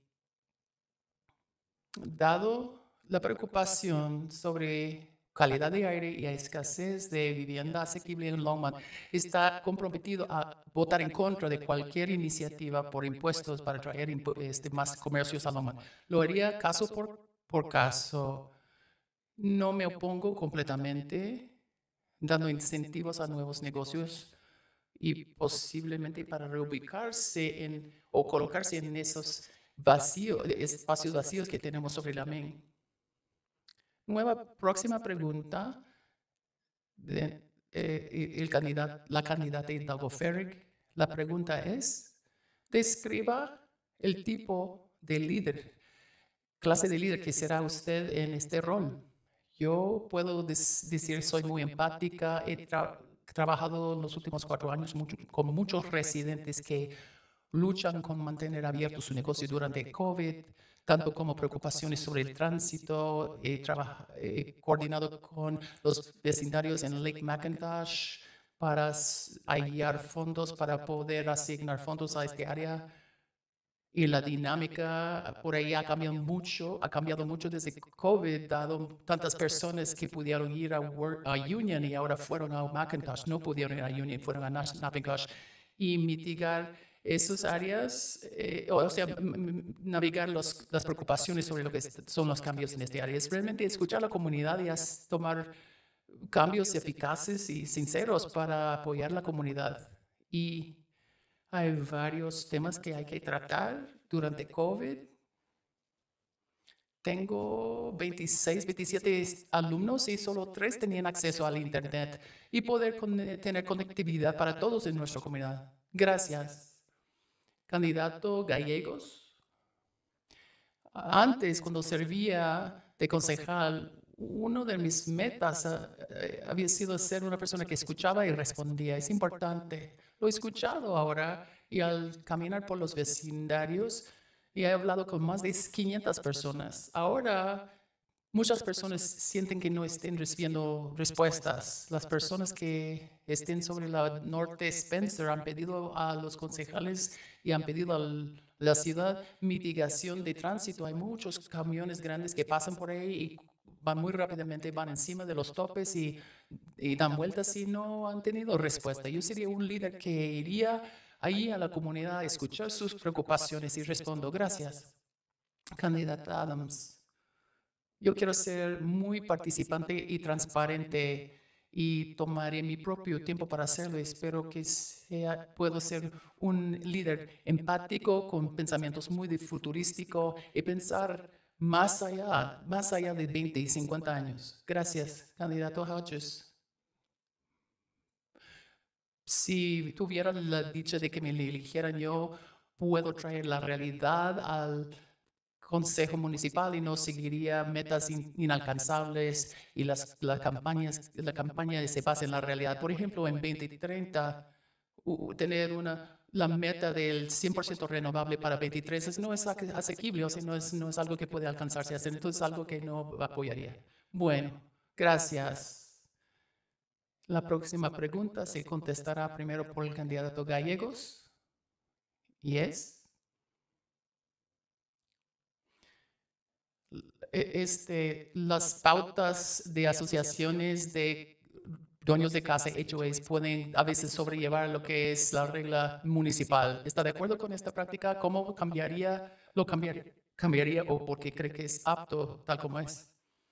Dado la preocupación sobre calidad de aire y escasez de vivienda asequible en Longmont, está comprometido a votar en contra de cualquier iniciativa por impuestos para traer este, más comercios a Longmont. Lo haría caso por, por caso. No me opongo completamente, dando incentivos a nuevos negocios y posiblemente para reubicarse en, o colocarse en esos vacíos, espacios vacíos que tenemos sobre la Main. Nueva próxima pregunta de eh, el candidato, la candidata Hidalgo Ferrick. La pregunta es, describa el tipo de líder, clase de líder que será usted en este rol. Yo puedo decir, soy muy empática, he tra trabajado en los últimos cuatro años mucho, con muchos residentes que luchan con mantener abierto su negocio durante COVID. tanto como preocupaciones sobre el tránsito. He traba- he coordinado con los vecindarios en Lake McIntosh para s- hallar fondos, para poder asignar fondos a este área. Y la dinámica por ahí ha cambiado mucho, ha cambiado mucho desde COVID, dado tantas personas que pudieron ir a, Wor- a Union y ahora fueron a McIntosh, no pudieron ir a Union, fueron a Nash- McIntosh, y mitigar esas áreas, eh, o sea, m- m- navegar los- las preocupaciones sobre lo que es- son los cambios en este área. Es realmente escuchar a la comunidad y as- tomar cambios eficaces y sinceros para apoyar la comunidad. Y hay varios temas que hay que tratar durante COVID. Tengo veintiséis, veintisiete alumnos y solo tres tenían acceso al Internet y poder con- tener conectividad para todos en nuestra comunidad. Gracias. Candidato Gallegos. Antes, cuando servía de concejal, uno de mis metas eh, había sido ser una persona que escuchaba y respondía. Es importante. Lo he escuchado ahora y al caminar por los vecindarios y he hablado con más de quinientas personas. Ahora muchas personas sienten que no estén recibiendo respuestas. Las personas que estén sobre la norte Spencer han pedido a los concejales y han pedido a la ciudad mitigación de tránsito. Hay muchos camiones grandes que pasan por ahí y van muy rápidamente, van encima de los topes y, y dan vueltas y no han tenido respuesta. Yo sería un líder que iría ahí a la comunidad a escuchar sus preocupaciones y respondo, gracias, candidata Adams. Yo quiero ser muy participante y transparente y tomaré mi propio tiempo para hacerlo. Espero que sea, puedo ser un líder empático con pensamientos muy de futurístico y pensar más allá, más allá de veinte y cincuenta años. Gracias, candidato Hodges. Si tuviera la dicha de que me eligieran, yo puedo traer la realidad al consejo municipal y no seguiría metas in- inalcanzables y las, las campañas, la campaña se basa en la realidad. Por ejemplo, en veinte treinta, u- tener una, la meta del cien por ciento renovable para veintitrés es- no es ase- asequible, o sea, no es, no es algo que puede alcanzarse a hacer, entonces es algo que no apoyaría. Bueno, gracias. La próxima pregunta se contestará primero por el candidato Gallegos. Y es, e- este, las pautas de asociaciones de dueños de casa, H O As, pueden a veces sobrellevar lo que es la regla municipal. ¿Está de acuerdo con esta práctica? ¿Cómo cambiaría, lo cambiaría, cambiaría o por qué cree que es apto tal como es?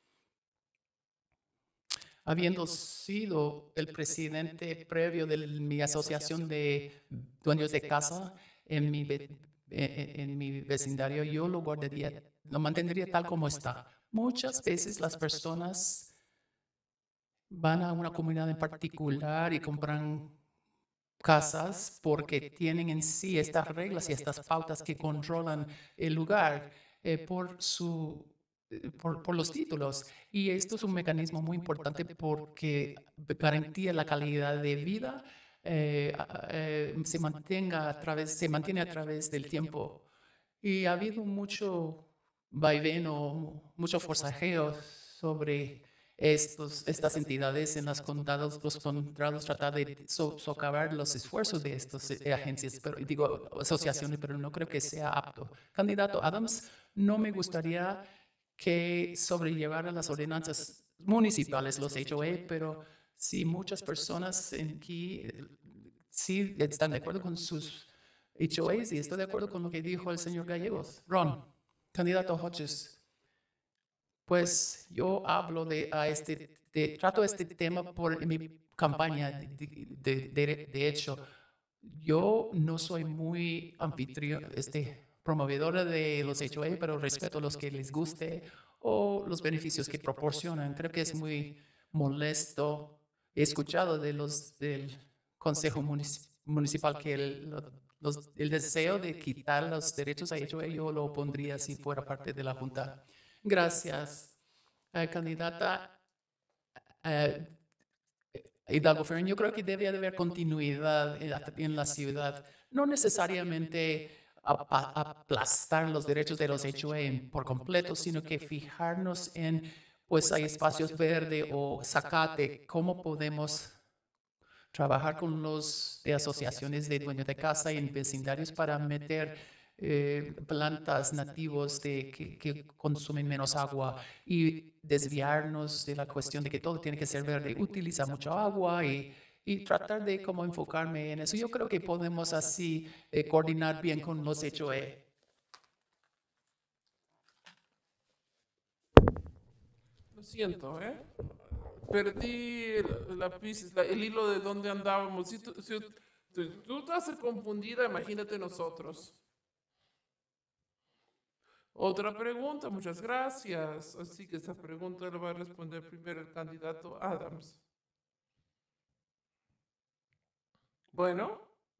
Habiendo sido el presidente previo de mi asociación de dueños de casa en mi, ve- eh, en mi vecindario, yo lo guardaría, lo mantendría tal como está. Muchas veces las personas van a una comunidad en particular y compran casas porque tienen en sí estas reglas y estas pautas que controlan el lugar eh, por su eh, por, por los títulos. Y esto es un mecanismo muy importante porque garantía la calidad de vida eh, a- eh, se mantenga a través, se mantiene a través del tiempo. Y ha habido mucho vaivén o mucho forcejeo sobre estos, estas entidades en los condados, los condados tratar de so- socavar los esfuerzos de estas eh, agencias, pero digo asociaciones, pero no creo que sea apto. Candidato Adams, no me gustaría que sobrellevara las ordenanzas municipales, los H O A, pero si muchas personas en aquí eh, sí están de acuerdo con sus H O As y estoy de acuerdo con lo que dijo el señor Gallegos. Ron, candidato Hodges. Pues yo hablo de, a este, de, trato este tema por mi campaña. De, de, de, de hecho, yo no soy muy anfitrión, este, promovedora de los H O A, pero respeto a los que les guste o los beneficios que proporcionan. Creo que es muy molesto. He escuchado de los del Consejo Munici- Municipal que el, lo- los- el deseo de quitar los derechos a H O A yo lo pondría si fuera parte de la Junta. Gracias, eh, candidata eh, Hidalgo Ferrin. Yo creo que debe haber continuidad en la, en la ciudad, no necesariamente apa- aplastar los derechos de los H O A en- por completo, sino que fijarnos en, pues hay espacios verdes o zacate, cómo podemos trabajar con los de asociaciones de dueños de casa y en vecindarios para meter eh, plantas nativos de, que, que consumen menos agua y desviarnos de la cuestión de que todo tiene que ser verde, utiliza mucho agua y, y tratar de como enfocarme en eso. Yo creo que podemos así eh, coordinar bien con los H O A.
Lo siento, ¿eh? Perdí el- la pista, la- el hilo de dónde andábamos. Si tú, si tú, tú estás confundida, imagínate nosotros. Otra pregunta, muchas gracias. Así que esta pregunta la va a responder primero el candidato Adams. Bueno,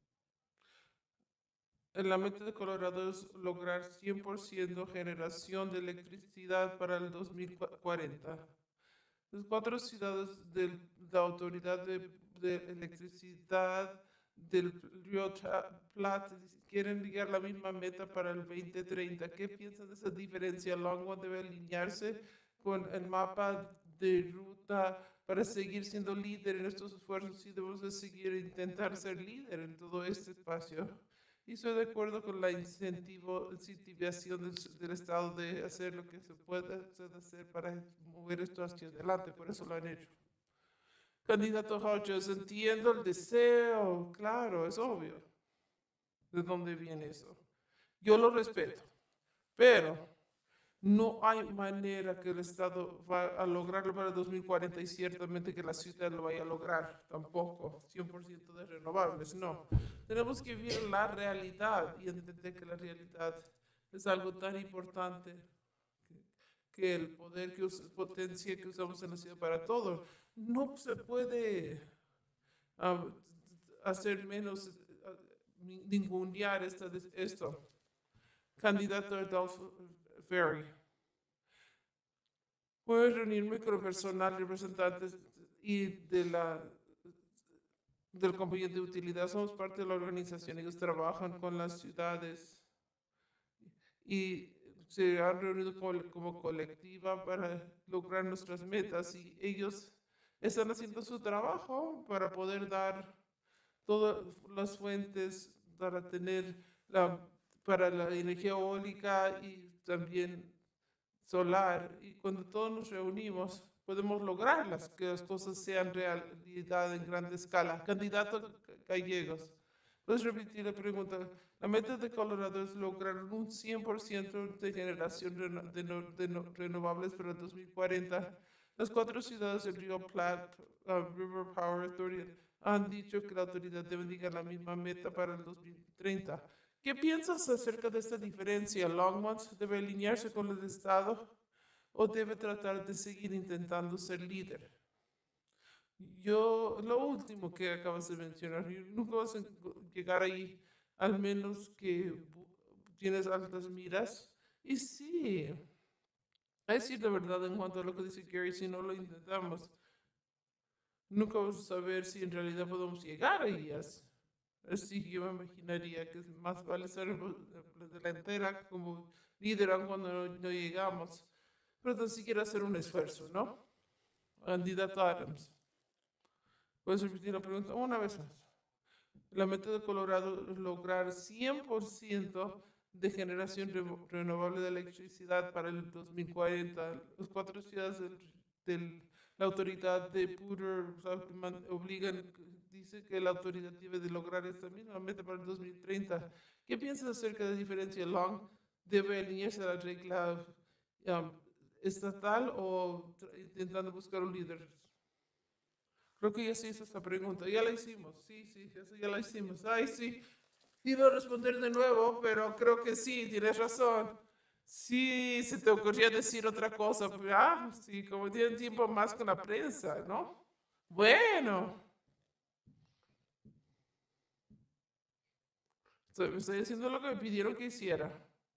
la meta de Colorado es lograr cien por ciento generación de electricidad para el dos mil cuarenta. Las cuatro ciudades de la Autoridad de, de Electricidad del Río Plata quieren llegar a la misma meta para el veinte treinta. ¿Qué piensan de esa diferencia? Longwood debe alinearse con el mapa de ruta para seguir siendo líder en estos esfuerzos y debemos de seguir intentar ser líder en todo este espacio. Y estoy de acuerdo con la incentivo, incentivación del, del Estado de hacer lo que se puede hacer para mover esto hacia adelante. Por eso lo han hecho. Candidato Hodges, entiendo el deseo, claro, es obvio. ¿De dónde viene eso? Yo lo respeto, pero no hay manera que el Estado va a lograrlo para el dos mil cuarenta y ciertamente que la ciudad lo vaya a lograr tampoco, cien por ciento de renovables, no. Tenemos que ver la realidad y entender que la realidad es algo tan importante que, que el poder que us, potencia que usamos en la ciudad para todo no se puede uh, hacer menos, uh, ningunear esta, esto. Candidato Adolfo Ferry. Puedo reunirme con el personal, representantes y de la, del compañía de utilidad. Somos parte de la organización. Ellos trabajan con las ciudades y se han reunido como, como colectiva para lograr nuestras metas y ellos están haciendo su trabajo para poder dar todas las fuentes para tener la, para la energía eólica y también solar, y cuando todos nos reunimos podemos lograrlas, que las cosas sean realidad en gran escala. Candidato Gallegos, ¿puedes repetir la pregunta? La meta de Colorado es lograr un cien por ciento de generación de, no, de no, renovables para el dos mil cuarenta. Las cuatro ciudades del Río Platte, uh, River Power Authority, han dicho que la autoridad debe llegar a la misma meta para el dos mil treinta. ¿Qué piensas acerca de esta diferencia? ¿Longmont debe alinearse con el Estado o debe tratar de seguir intentando ser líder? Yo, lo último que acabas de mencionar, nunca vas a llegar ahí, al menos que tienes altas miras. Y sí, a decir la verdad en cuanto a lo que dice Gary, si no lo intentamos, nunca vamos a saber si en realidad podemos llegar a ellas. Así que yo me imaginaría que más vale ser delantera como líder cuando no, no llegamos, pero tan siquiera hacer un esfuerzo, ¿no? Candidato Adams. ¿Puedes repetir la pregunta una vez más? La meta de Colorado es lograr cien por ciento de generación re renovable de electricidad para el dos mil cuarenta. Las cuatro ciudades del, del la autoridad de Puter obligan, dice que la autoridad debe de lograr esta misma meta para el dos mil treinta. ¿Qué piensas acerca de la diferencia? ¿Long debe alinearse a la regla um, estatal o intentando buscar un líder? Creo que ya se hizo esta pregunta. Ya la hicimos. Sí, sí, eso ya la hicimos. Ay, sí. Iba a responder de nuevo, pero creo que sí, tienes razón. Sí, se te ocurría decir otra cosa. Ah, sí, como tienen tiempo más con la prensa, ¿no? Bueno. Estoy, estoy haciendo lo que me pidieron que hiciera.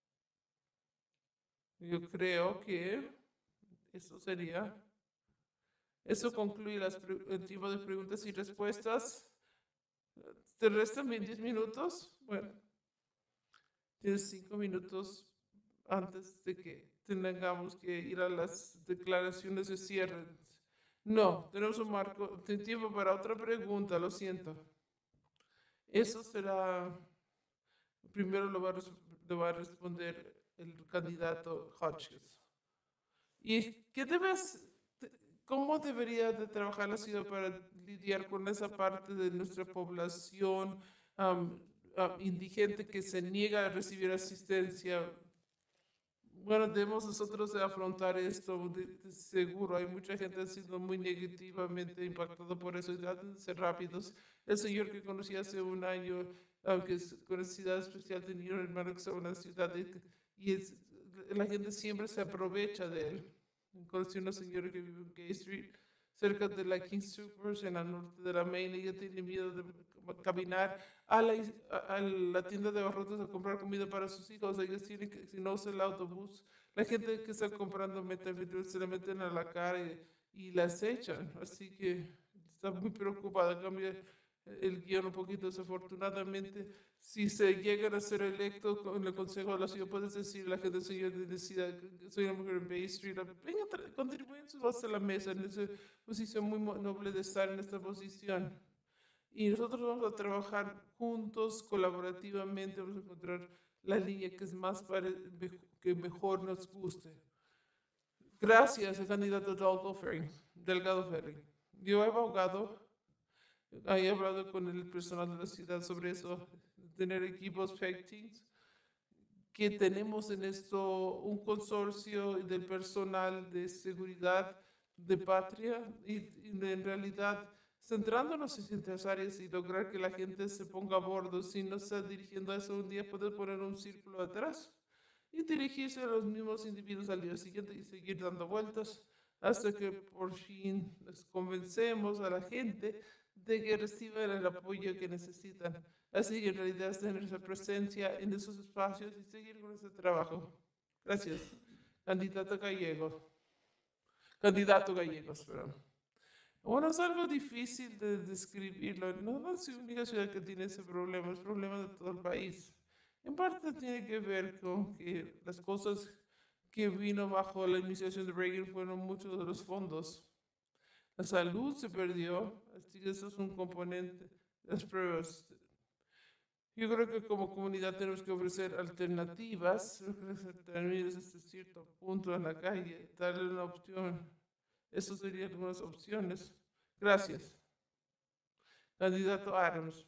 Yo creo que eso sería. Eso concluye las el tiempo de preguntas y respuestas. ¿Te restan diez minutos? Bueno. Tienes cinco minutos antes de que tengamos que ir a las declaraciones de cierre. No, tenemos un marco de tiempo para otra pregunta, lo siento. Eso será, primero lo va a, res- lo va a responder el candidato Hodges. ¿Y qué debes, te- cómo debería de trabajar la ciudad para lidiar con esa parte de nuestra población am, am, indigente que se niega a recibir asistencia? Bueno, debemos nosotros de afrontar esto, de- de seguro. Hay mucha gente que ha sido muy negativamente impactada por eso y traten de ser rápidos. El señor que conocí hace un año, aunque es con necesidad especial, tenía un hermano que estaba en una ciudad y, y es- la gente siempre se aprovecha de él. Conocí una señora que vive en Gay Street, cerca de la King Supers, en el norte de la Main, y ella tiene miedo de caminar a la, a- a la tienda de abarrotes a comprar comida para sus hijos. Ellos tienen que, si no usa el autobús, la gente que está comprando metanfetamina se la meten a la cara y, y las echan. Así que está muy preocupada. Cambia el guión un poquito desafortunadamente. Si se llegan a ser electos con el Consejo de la Ciudad, puedes decir a la gente, señor, decida, soy una mujer en Bay Street, venga, contribuyen su voz a la mesa en esa posición muy noble de estar en esta posición. Y nosotros vamos a trabajar juntos, colaborativamente, vamos a encontrar la línea que es más para, que mejor nos guste. Gracias, el candidato Delgado Ferry. Delgado Ferry. Yo he abogado, he hablado con el personal de la ciudad sobre eso, tener equipos fact teams, que tenemos en esto un consorcio del personal de seguridad de patria y, y en realidad centrándonos en ciertas áreas y lograr que la gente se ponga a bordo. Si no está dirigiendo a eso un día, puede poner un círculo atrás y dirigirse a los mismos individuos al día siguiente y seguir dando vueltas hasta que por fin les convencemos a la gente de que reciban el apoyo que necesitan. Así que en realidad es tener esa presencia en esos espacios y seguir con ese trabajo. Gracias. Candidato Gallego. Candidato Gallegos, perdón. Bueno, es algo difícil de describirlo. No, no es la única ciudad que tiene ese problema, es problema de todo el país. En parte tiene que ver con que las cosas que vino bajo la administración de Reagan fueron muchos de los fondos. La salud se perdió, así que eso es un componente. Las pruebas. Yo creo que como comunidad tenemos que ofrecer alternativas, terminar hasta cierto punto en la calle, darle una opción. Esas serían algunas opciones. Gracias. Candidato Adams.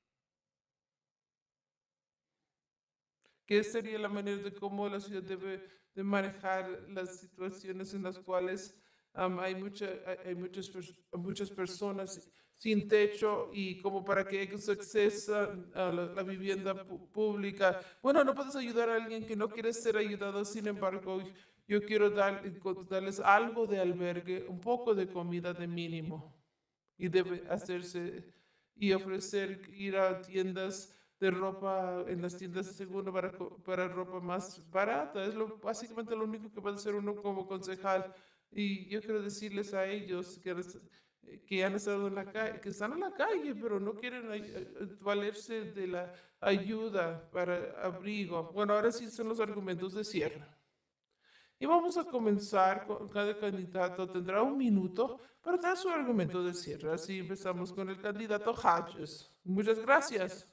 ¿Qué sería la manera de cómo la ciudad debe de manejar las situaciones en las cuales um, hay, mucha, hay, hay muchas, muchas personas sin techo y como para que ellos accesan a la, la vivienda pública? Bueno, no puedes ayudar a alguien que no quiere ser ayudado, sin embargo, yo quiero dar, darles algo de albergue, un poco de comida de mínimo y debe hacerse y ofrecer ir a tiendas de ropa en las tiendas de seguro para, para ropa más barata. Es lo, básicamente lo único que puede hacer uno como concejal. Y yo quiero decirles a ellos que, que han estado en la calle, que están en la calle, pero no quieren valerse de la ayuda para abrigo. Bueno, ahora sí son los argumentos de cierre. Y vamos a comenzar con cada candidato. Tendrá un minuto para dar su argumento de cierre. Así empezamos con el candidato Hodges. Muchas gracias.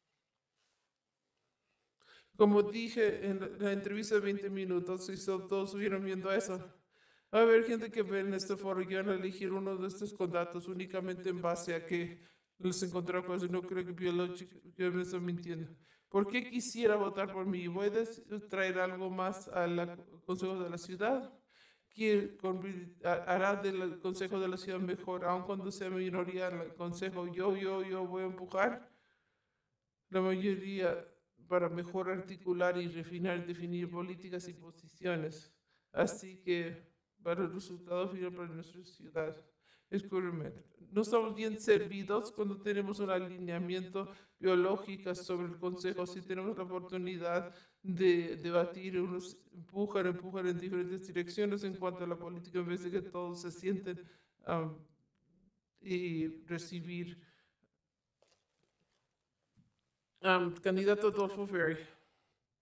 Como dije en la entrevista de veinte minutos, si todos estuvieron viendo eso, va a haber gente que ve en este foro y van a elegir uno de estos candidatos únicamente en base a que les encontraron cosas y no creo que yo me estoy mintiendo. ¿Por qué quisiera votar por mí? Voy a traer algo más al Consejo de la Ciudad, que hará del Consejo de la Ciudad mejor, aun cuando sea minoría en el Consejo. Yo, yo, yo voy a empujar la mayoría para mejor articular y refinar y definir políticas y posiciones. Así que para el resultado final para nuestra ciudad. Escúchame, no estamos bien servidos cuando tenemos un alineamiento biológico sobre el Consejo. Si tenemos la oportunidad de debatir, unos empujan, empujan en diferentes direcciones en cuanto a la política, en vez de que todos se sienten um, y recibir. Um, candidato Adolfo Ferry.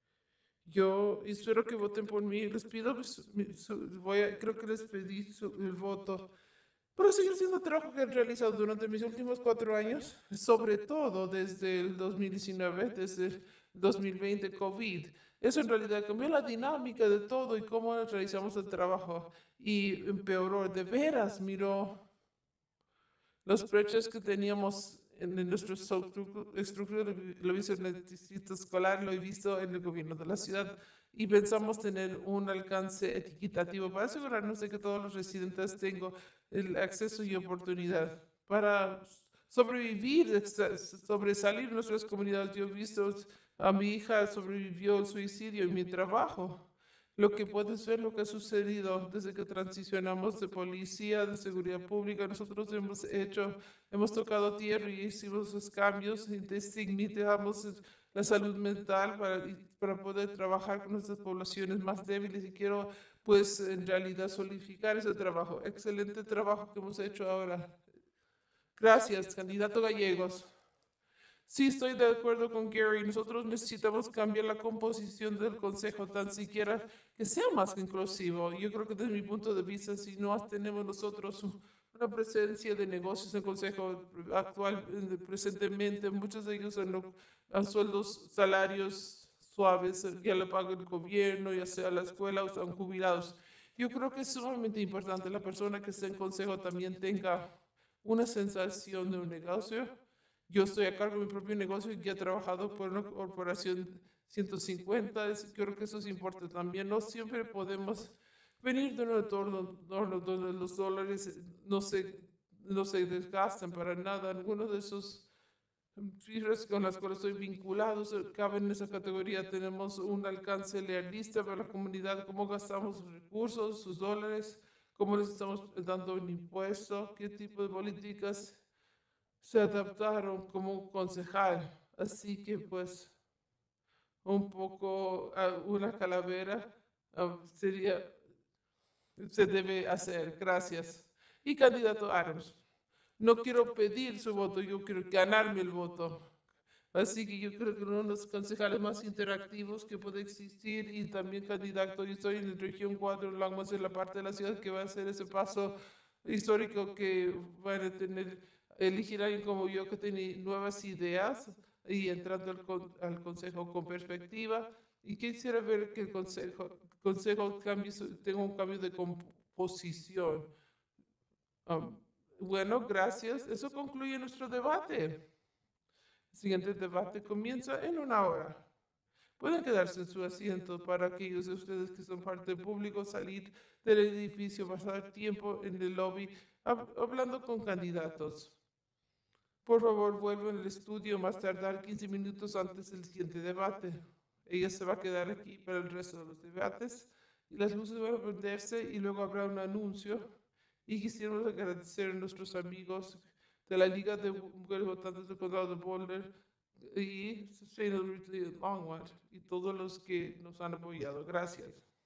Yo espero que voten por mí. Les pido, pues, mi- su- voy a, creo que les pedí su- el voto para seguir haciendo el trabajo que he realizado durante mis últimos cuatro años, sobre todo desde el dos mil diecinueve, desde el dos mil veinte, COVID. Eso en realidad cambió la dinámica de todo y cómo realizamos el trabajo y empeoró. De veras, miró los brechas que teníamos en, en nuestra estructu- estructura, lo he visto en el distrito escolar, lo he visto en el gobierno de la ciudad y pensamos tener un alcance equitativo para asegurarnos de que todos los residentes tengan el acceso y oportunidad para sobrevivir, exa- sobresalir en nuestras comunidades. Yo he visto a mi hija sobrevivió al suicidio en mi trabajo. Lo que puedes ver, lo que ha sucedido desde que transicionamos de policía, de seguridad pública, nosotros hemos hecho, hemos tocado tierra y hicimos los cambios y destigmatizamos la salud mental para, y para poder trabajar con nuestras poblaciones más débiles y quiero pues en realidad solidificar ese trabajo. Excelente trabajo que hemos hecho ahora. Gracias, candidato Gallegos. Sí, estoy de acuerdo con Gary. Nosotros necesitamos cambiar la composición del consejo, tan siquiera que sea más inclusivo. Yo creo que desde mi punto de vista, si no tenemos nosotros un- una presencia de negocios en el consejo actual, eh, presentemente, muchos de ellos en lo- a sueldos, salarios suaves, eh, ya le paga el gobierno, ya sea la escuela o están jubilados. Yo creo que es sumamente importante la persona que esté en consejo también tenga una sensación de un negocio. Yo estoy a cargo de mi propio negocio y ya he trabajado por una corporación ciento cincuenta. Es- creo que eso es importante también. No siempre podemos venir de un entorno, entorno donde los dólares no se, no se desgastan para nada. Algunos de esos cifras con las cuales estoy vinculado eh, caben en esa categoría. Tenemos un alcance realista para la comunidad, cómo gastamos sus recursos, sus dólares, cómo les estamos dando un impuesto, qué tipo de políticas se adaptaron como concejal. Así que pues un poco uh, una calavera uh, sería, se debe hacer. Gracias. Y candidato Adams, no quiero pedir su voto, yo quiero ganarme el voto. Así que yo creo que uno de los concejales más interactivos que puede existir y también candidato, yo estoy en la región cuatro, Lagos, en la parte de la ciudad que va a hacer ese paso histórico que van a tener, elegir a alguien como yo que tiene nuevas ideas y entrando al, con- al consejo con perspectiva. Y quisiera ver que el consejo, consejo cambie su- tenga un cambio de composición. Um, bueno, gracias. Eso concluye nuestro debate. El siguiente debate comienza en una hora. Pueden quedarse en su asiento para aquellos de ustedes que son parte del público, salir del edificio, pasar tiempo en el lobby hab- hablando con candidatos. Por favor, vuelvan al estudio más tardar quince minutos antes del siguiente debate. Ella se va a quedar aquí para el resto de los debates y las luces van a prenderse y luego habrá un anuncio. Y quisiéramos agradecer a nuestros amigos de la Liga de Mujeres Votantes del Condado de Boulder y Sustainability Longwood y todos los que nos han apoyado. Gracias.